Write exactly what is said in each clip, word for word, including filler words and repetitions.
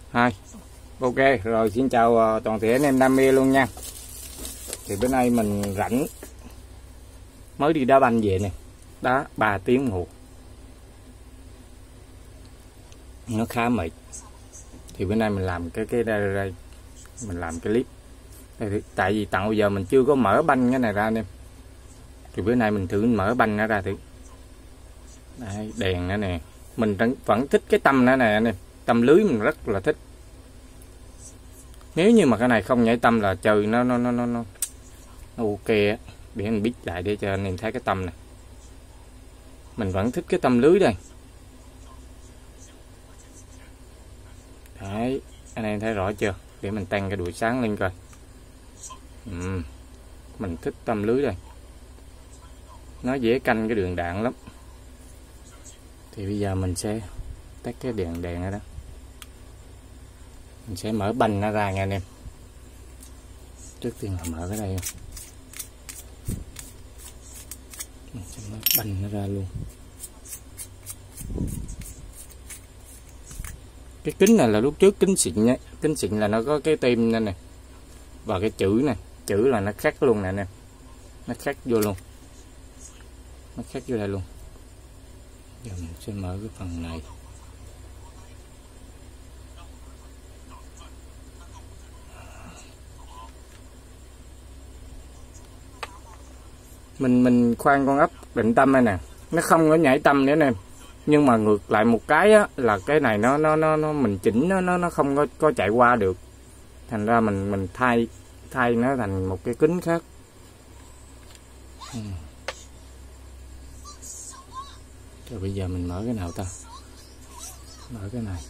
hai. Ok rồi, xin chào toàn thể anh em đam mê luôn nha. Thì bữa nay mình rảnh, mới đi đá banh về nè, đá ba tiếng đồng hồ nó khá mệt. Thì bữa nay mình làm cái cái đây, đây mình làm cái clip đây, tại vì tận bây giờ mình chưa có mở banh cái này ra anh em. Thì bữa nay mình thử mở banh nó ra thử. Đấy, đèn nữa nè, mình vẫn thích cái tâm nữa nè anh em, tâm lưới mình rất là thích. Nếu như mà cái này không nhảy tâm là chơi nó nó nó nó nó, nó ok á. Để mình biết lại để cho anh em thấy cái tâm này. Mình vẫn thích cái tâm lưới đây. Đấy, anh em thấy rõ chưa? Để mình tăng cái đuôi sáng lên coi. Ừ, mình thích tâm lưới đây. Nó dễ canh cái đường đạn lắm. Thì bây giờ mình sẽ tắt cái đèn đèn ở đó. Mình sẽ mở banh nó ra nha anh em. Trước tiên là mở cái đây. Mình sẽ mở banh nó ra luôn. Cái kính này là lúc trước kính xịn nhé. Kính xịn là nó có cái tem này nè. Và cái chữ này, chữ là nó khắc luôn nè nè. Nó khắc vô luôn. Nó khắc vô đây luôn. Giờ mình sẽ mở cái phần này. Mình mình khoan con ốc định tâm đây nè. Nó không có nhảy tâm nữa nè. Nhưng mà ngược lại một cái á, là cái này nó nó nó, nó mình chỉnh nó nó nó không có có chạy qua được. Thành ra mình mình thay thay nó thành một cái kính khác. Ừ. Rồi bây giờ mình mở cái nào ta? Mở cái này.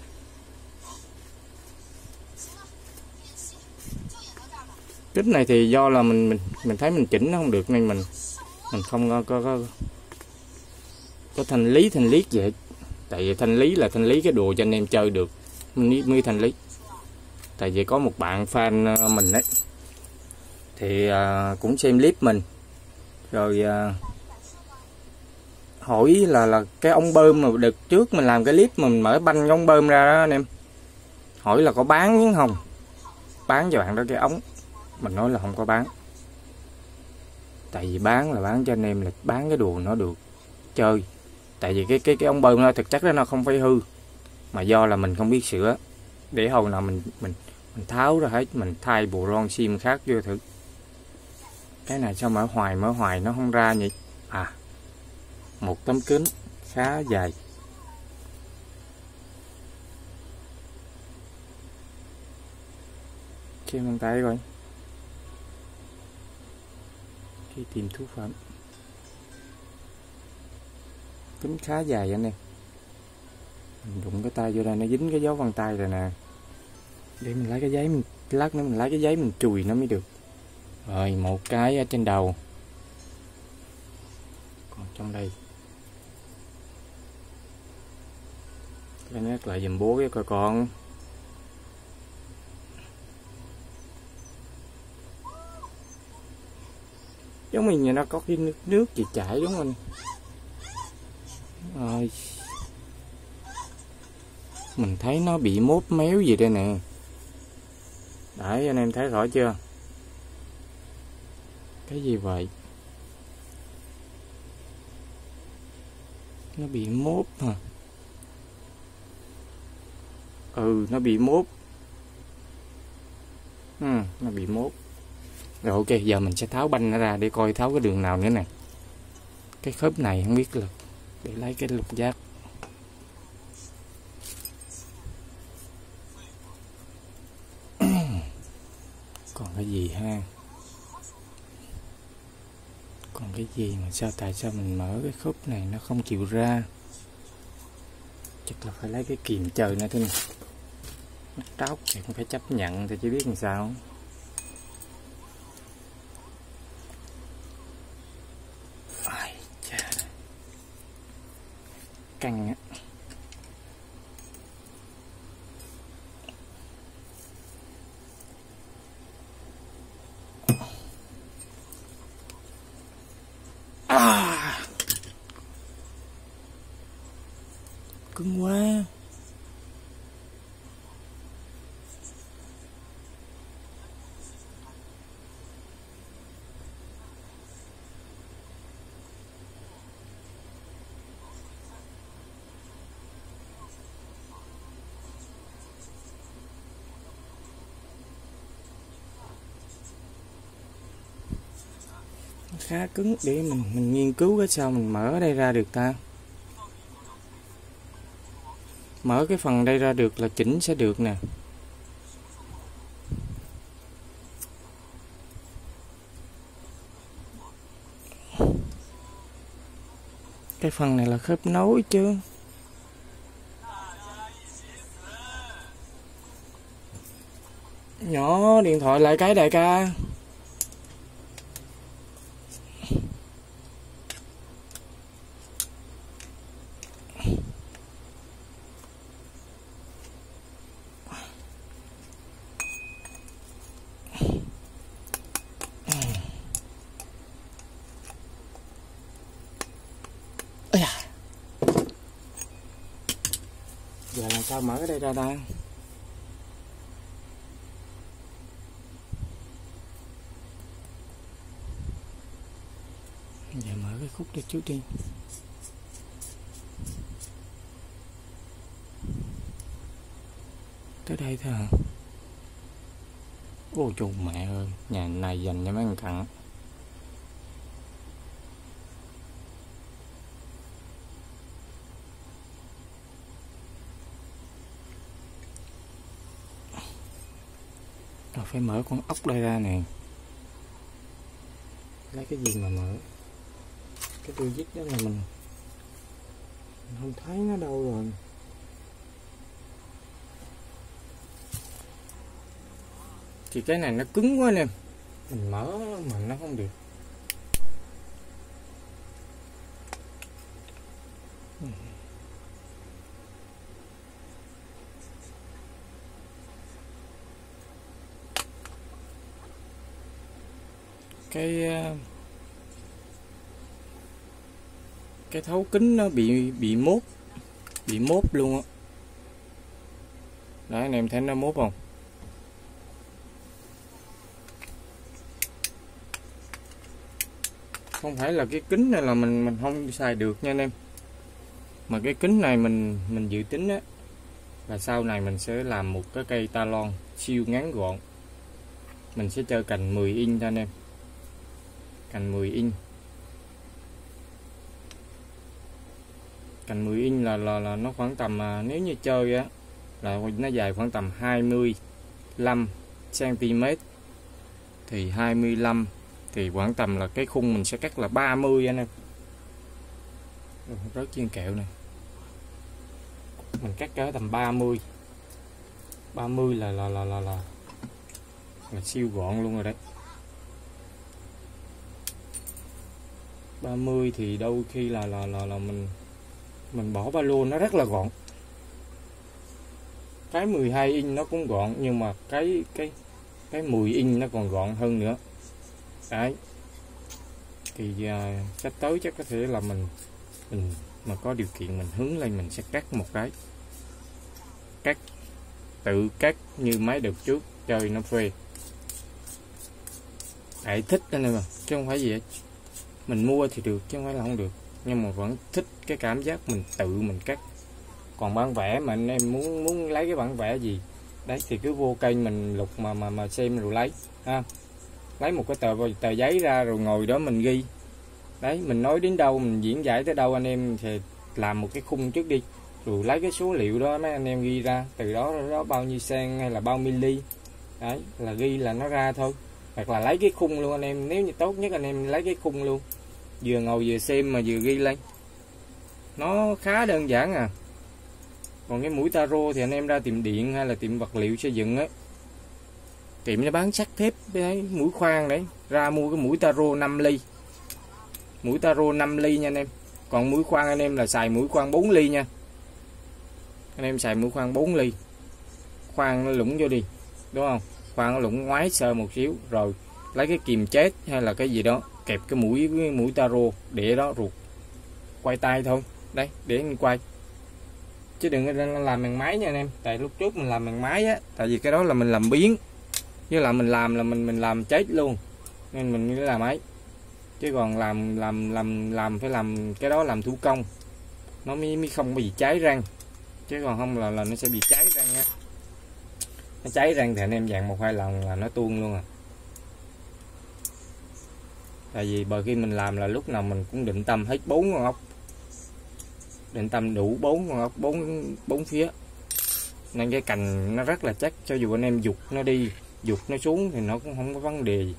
Kính này thì do là mình mình mình thấy mình chỉnh nó không được nên mình mình không có có có, có thanh lý thanh lý vậy. Tại vì thanh lý là thanh lý cái đồ cho anh em chơi được mới mới thanh lý. Tại vì có một bạn fan mình đấy thì uh, cũng xem clip mình rồi uh, hỏi là là cái ống bơm mà đợt trước mình làm cái clip mà mình mở banh cái ống bơm ra đó anh em, hỏi là có bán chứ không bán cho bạn đó cái ống. Mình nói là không có bán, tại vì bán là bán cho anh em là bán cái đồ nó được chơi. Tại vì cái cái cái ống bơm nó thực chất đó nó không phải hư, mà do là mình không biết sửa. Để hồi nào mình mình mình tháo ra hết, mình thay bộ ron sim khác vô thử. Cái này sao mở hoài mở hoài nó không ra nhỉ? À, một tấm kính khá dài. Xem bàn tay coi. Khi tìm thuốc phẩm. Kính khá dài anh em. Mình đụng cái tay vô đây nó dính cái dấu vân tay rồi nè. Để mình lấy cái giấy, mình lát nữa mình lấy cái giấy mình chùi nó mới được. Rồi một cái ở trên đầu. Còn trong đây cái nét lại dùm bố cái coi con. Giống mình như nó có cái nước nước gì chảy đúng không? Rồi mình thấy nó bị mốt méo gì đây nè. Đấy, anh em thấy rõ chưa? Cái gì vậy? Nó bị mốt hả? Ừ, nó bị mốt. Ừ, nó bị mốt. Rồi ok, giờ mình sẽ tháo banh nó ra để coi tháo cái đường nào nữa nè. Cái khớp này không biết là để lấy cái lục giác. Còn cái gì ha? Còn cái gì mà sao tại sao mình mở cái khớp này nó không chịu ra? Chắc là phải lấy cái kìm trời nữa thôi. Nó tróc thì cũng phải chấp nhận thì chỉ biết làm sao. Ai chà. Căng á. À, cứng quá. khá cứng, để mình mình nghiên cứu cái sao mình mở ở đây ra được ta. Mở cái phần đây ra được là chỉnh sẽ được nè. Cái phần này là khớp nối chứ. Nhỏ điện thoại lại cái đại ca. Giờ làm sao mở cái đây ra ta? Giờ mở cái khúc đây trước đi. Tới đây thôi hả? Ô chu mẹ ơi, nhà này dành cho mấy thằng cặn. Rồi phải mở con ốc đây ra nè. Lấy cái gì mà mở? Cái đuôi vít đó là mình, mình không thấy nó đâu rồi. Thì cái này nó cứng quá anh em, mình mở mà nó không được. Cái cái thấu kính nó bị bị mốt, bị mốt luôn á. Đấy anh em thấy nó mốt không? Không phải là cái kính này là mình mình không xài được nha anh em, mà cái kính này mình mình dự tính á là sau này mình sẽ làm một cái cây talon siêu ngắn gọn. Mình sẽ chơi cành mười inch thôi anh em, cành mười inch. Cành mười inch là là là nó khoảng tầm à, nếu như chơi á là nó dài khoảng tầm hai mươi lăm xăng ti mét, thì hai mươi lăm thì khoảng tầm là cái khung mình sẽ cắt là ba mươi anh em. Rớt chiên kẹo này, mình cắt cỡ tầm ba mươi, ba mươi là là là là là, là siêu gọn luôn rồi đấy. ba mươi thì đôi khi là là là là mình mình bỏ ba lô nó rất là gọn. Cái mười hai inch nó cũng gọn, nhưng mà cái cái cái mười inch nó còn gọn hơn nữa. Đấy. Thì à, sắp tới chắc có thể là mình mình mà có điều kiện mình hướng lên mình sẽ cắt một cái. Cắt tự cắt như mấy đợt trước chơi nó phê. Tại thích anh em à, chứ không phải gì hết. Mình mua thì được chứ không phải là không được, nhưng mà vẫn thích cái cảm giác mình tự mình cắt. Còn bản vẽ mà anh em muốn muốn lấy cái bản vẽ gì đấy thì cứ vô kênh mình lục mà mà mà xem rồi lấy ha. Lấy một cái tờ tờ giấy ra rồi ngồi đó mình ghi. Đấy, mình nói đến đâu mình diễn giải tới đâu anh em thì làm một cái khung trước đi, rồi lấy cái số liệu đó mấy anh em ghi ra, từ đó đó bao nhiêu cm hay là bao mili, đấy là ghi là nó ra thôi. Hoặc là lấy cái khung luôn anh em, nếu như tốt nhất anh em lấy cái khung luôn, vừa ngồi vừa xem mà vừa ghi lên, nó khá đơn giản à. Còn cái mũi taro thì anh em ra tiệm điện hay là tiệm vật liệu xây dựng á, tiệm nó bán sắt thép đấy, mũi khoan đấy, ra mua cái mũi taro năm ly, mũi taro năm ly nha anh em. Còn mũi khoan anh em là xài mũi khoan bốn ly nha, anh em xài mũi khoan bốn ly, khoan nó lũng vô đi đúng không, khoan nó lũng ngoái sơ một xíu, rồi lấy cái kìm chết hay là cái gì đó kẹp cái mũi cái mũi taro để đó ruột quay tay thôi. Đấy, để mình quay chứ đừng làm bằng máy nha anh em. Tại lúc trước mình làm bằng máy á, tại vì cái đó là mình làm biến, với lại mình làm là mình mình làm chết luôn, nên mình mới làm máy. Chứ còn làm làm làm làm phải làm cái đó làm thủ công nó mới, mới không bị cháy răng, chứ còn không là là nó sẽ bị cháy răng á. Nó cháy răng thì anh em dặn một hai lần là nó tuôn luôn à. Tại vì bởi khi mình làm là lúc nào mình cũng định tâm hết bốn con ốc, định tâm đủ bốn con ốc, bốn bốn phía, nên cái cành nó rất là chắc. Cho dù anh em dục nó đi, dục nó xuống thì nó cũng không có vấn đề gì.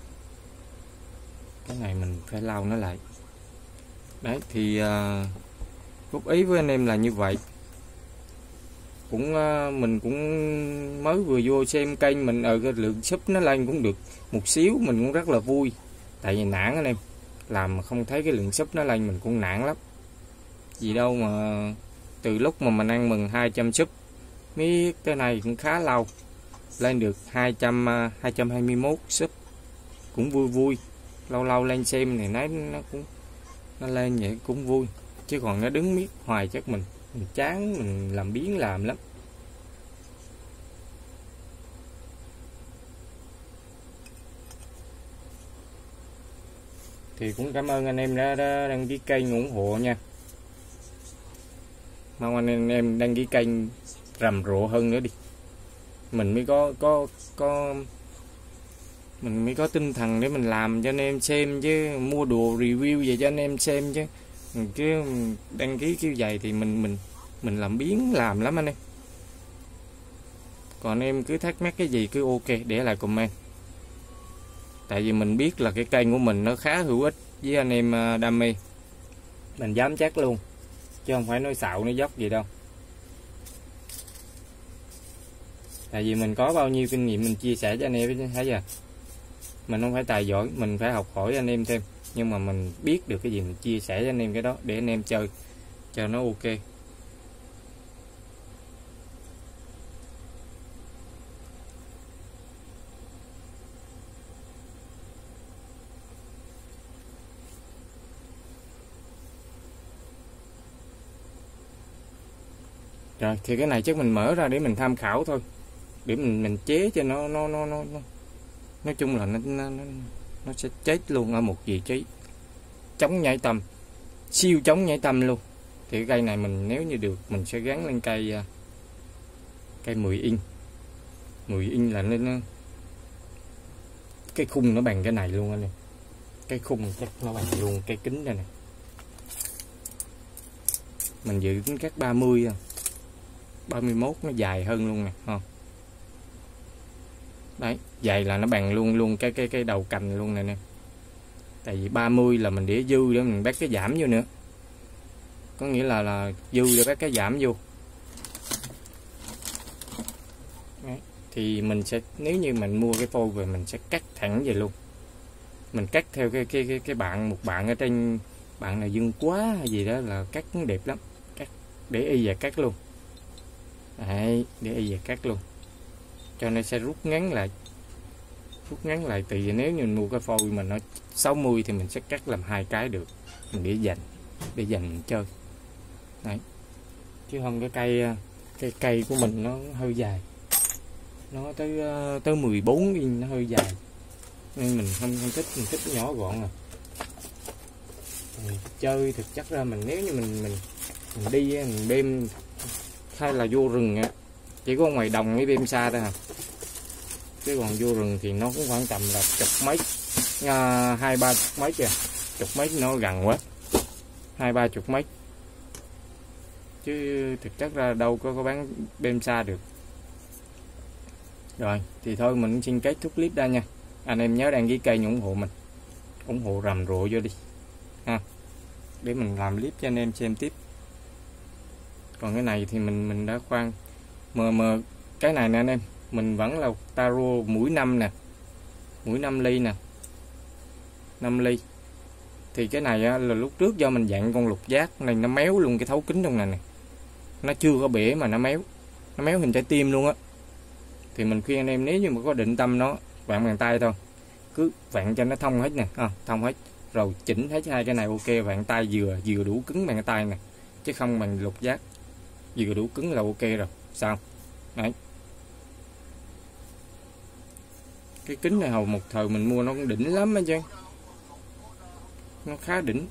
Cái này mình phải lau nó lại. Đấy thì uh, góp ý với anh em là như vậy. Cũng uh, mình cũng mới vừa vô xem kênh mình ở uh, cái lượng sub nó lên cũng được một xíu, mình cũng rất là vui. Tại vì nản anh em, làm mà không thấy cái lượng sub nó lên mình cũng nản lắm. Gì đâu mà từ lúc mà mình ăn mừng hai trăm sub mới tới này cũng khá lâu, lên được hai trăm, hai trăm hai mươi mốt sub cũng vui vui. Lâu lâu lên xem thì nói nó cũng nó lên vậy cũng vui, chứ còn nó đứng miết hoài chắc mình mình chán, mình làm biếng làm lắm. Thì cũng cảm ơn anh em đã, đã đăng ký kênh ủng hộ nha. Mong anh em đăng ký kênh rầm rộ hơn nữa đi, mình mới có có có mình mới có tinh thần để mình làm cho anh em xem, chứ mua đồ review về cho anh em xem, chứ chứ đăng ký kiểu vậy thì mình mình mình làm biếng làm lắm anh em. Còn anh em cứ thắc mắc cái gì cứ ok để lại comment, tại vì mình biết là cái kênh của mình nó khá hữu ích với anh em đam mê, mình dám chắc luôn chứ không phải nói xạo nói dốc gì đâu. Tại vì mình có bao nhiêu kinh nghiệm mình chia sẻ cho anh em, thấy chưa? Mình không phải tài giỏi, mình phải học hỏi anh em thêm, nhưng mà mình biết được cái gì mình chia sẻ cho anh em cái đó để anh em chơi cho nó ok. Rồi thì cái này chắc mình mở ra để mình tham khảo thôi, để mình mình chế cho nó nó nó nó, nó. nói chung là nó, nó nó sẽ chết luôn ở một vị trí chống nhảy tầm, siêu chống nhảy tầm luôn. Thì cái cây này mình nếu như được mình sẽ gắn lên cây cây mười inch. mười inch là lên cái khung nó bằng cái này luôn anh em, cái khung chắc nó bằng luôn cái kính đây này. Mình dự tính cắt ba mươi, ba mươi mốt nó dài hơn luôn nè, không? Đấy, dài là nó bằng luôn luôn cái cái cái đầu cành luôn này nè. Tại vì ba mươi là mình để dư để mình bắt cái giảm vô nữa. Có nghĩa là là dư để bắt cái giảm vô. Đấy, thì mình sẽ nếu như mình mua cái phôi về mình sẽ cắt thẳng về luôn. Mình cắt theo cái cái cái cái bạn một bạn ở trên, bạn nào dưng quá hay gì đó là cắt cũng đẹp lắm. Cắt để y và cắt luôn. Đấy, để y và cắt luôn. Cho nên sẽ rút ngắn lại. Rút ngắn lại thì nếu như mình mua cái phôi mà nó sáu mươi thì mình sẽ cắt làm hai cái được. Mình để dành, để dành mình chơi. Đấy. Chứ không cái cây cây cây của mình nó hơi dài. Nó tới tới mười bốn inch, nó hơi dài. Nên mình không, không thích, mình thích nhỏ gọn à. Mình chơi thực chất ra mình nếu như mình mình mình đi mình đêm hay là vô rừng á, chỉ có ngoài đồng mới đêm xa thôi à. Chứ còn vô rừng thì nó cũng khoảng tầm là chục mấy, à, hai ba chục mấy kìa, chục mấy nó gần quá, hai ba chục mấy. Chứ thực chất ra đâu có có bán đêm xa được. Rồi thì thôi mình xin kết thúc clip đây nha. Anh em nhớ đăng ký kênh ủng hộ mình, ủng hộ rầm rộ vô đi ha, để mình làm clip cho anh em xem tiếp. Còn cái này thì mình mình đã khoan mờ mờ cái này nè anh em, mình vẫn là taro mũi năm nè, mũi năm ly nè, năm ly. Thì cái này á, là lúc trước do mình dặn con lục giác này nó méo luôn cái thấu kính trong này nè, nó chưa có bể mà nó méo, nó méo hình trái tim luôn á. Thì mình khuyên anh em nếu như mà có định tâm nó vặn bàn tay thôi, cứ vặn cho nó thông hết nè, à, thông hết rồi chỉnh hết hai cái này ok, vặn tay vừa vừa đủ cứng bằng cái tay nè, chứ không bằng lục giác, vừa đủ cứng là ok rồi. Sao đấy, cái kính này hồi một thời mình mua nó cũng đỉnh lắm á chứ, nó khá đỉnh.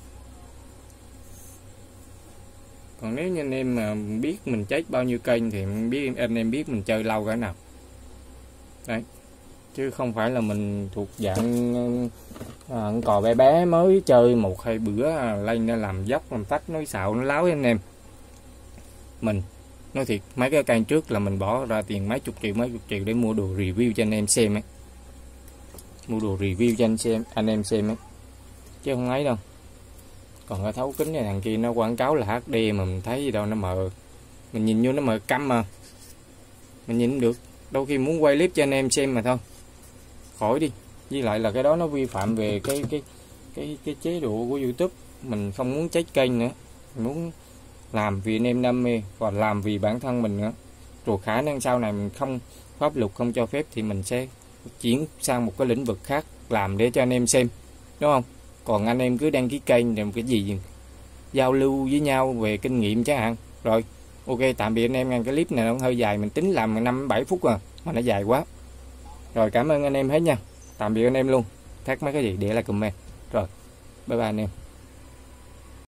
Còn nếu như anh em mà biết mình chết bao nhiêu kênh thì biết anh em biết mình chơi lâu cỡ nào. Đấy, chứ không phải là mình thuộc dạng à, cò bé bé mới chơi một hai bữa à, lên nó làm dốc làm tách nói xạo nó láo anh em. Mình nói thiệt mấy cái cây trước là mình bỏ ra tiền mấy chục triệu mấy chục triệu để mua đồ review cho anh em xem ấy, mua đồ review cho anh xem anh em xem ấy, chứ không ấy đâu. Còn cái thấu kính này thằng kia nó quảng cáo là hát đê mà mình thấy gì đâu, nó mờ, mình nhìn vô nó mờ câm mà mình nhìn được, đôi khi muốn quay clip cho anh em xem mà thôi, khỏi đi. Với lại là cái đó nó vi phạm về cái cái cái cái chế độ của YouTube, mình không muốn chết kênh nữa, mình muốn làm vì anh em đam mê và làm vì bản thân mình nữa. Rồi khả năng sau này mình không, pháp luật không cho phép thì mình sẽ chuyển sang một cái lĩnh vực khác làm để cho anh em xem, đúng không? Còn anh em cứ đăng ký kênh làm cái gì giao lưu với nhau về kinh nghiệm chẳng hạn. Rồi ok, tạm biệt anh em nha. Cái clip này nó hơi dài, mình tính làm năm bảy phút à mà nó dài quá. Rồi cảm ơn anh em hết nha, tạm biệt anh em luôn. Thắc mắc cái gì để lại comment. Rồi bye bye anh em.